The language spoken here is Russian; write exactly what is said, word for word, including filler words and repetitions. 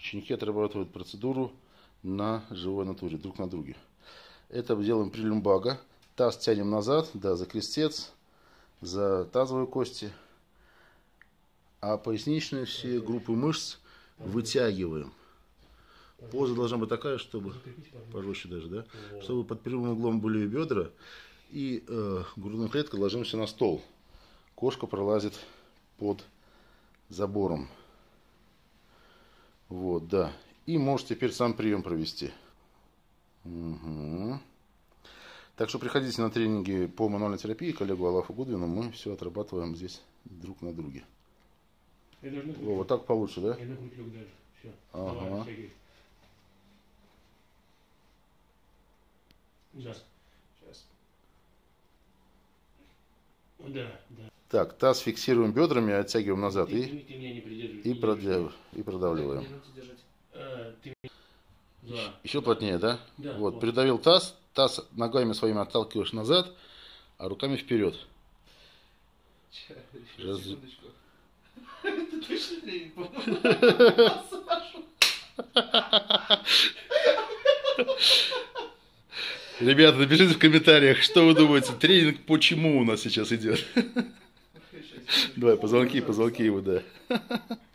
Ученики отрабатывают процедуру на живой натуре, друг на друге. Это делаем при люмбаго. Таз тянем назад, да, за крестец, за тазовые кости. А поясничные все группы мышц вытягиваем. Поза должна быть такая, чтобы, пожестче даже, да, чтобы под прямым углом были бедра. И э, грудная клетка, ложимся на стол. Кошка пролазит под забором. Вот, да. И можешь теперь сам прием провести. Угу. Так что приходите на тренинги по мануальной терапии к Олегу Алафу Гудвину. Мы все отрабатываем здесь друг на друге. О, вот так получше, да? Я на грудь лег даже. Все. Ага. Давай, тягивай. Да. Сейчас. Да, да. Так, таз фиксируем бедрами, оттягиваем назад Ты, и, ты, ты меня не придерживай. и, продляв, и продавливаем. А, ты... Да. Еще плотнее, да? Да. Вот, Вот. придавил таз, таз ногами своими отталкиваешь назад, а руками вперед. Раз... Это точно тренинг, по-моему. Ребята, напишите в комментариях, что вы думаете, тренинг почему у нас сейчас идет. Давай, позвонки, позвонки его, да.